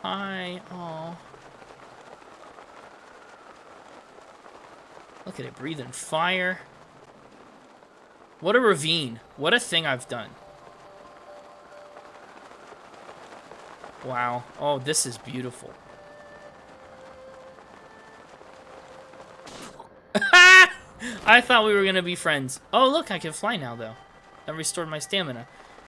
Hi. Oh. Look at it breathing fire. What a ravine. What a thing I've done. Wow. Oh, this is beautiful. I thought we were going to be friends. Oh, look, I can fly now, though. That restored my stamina.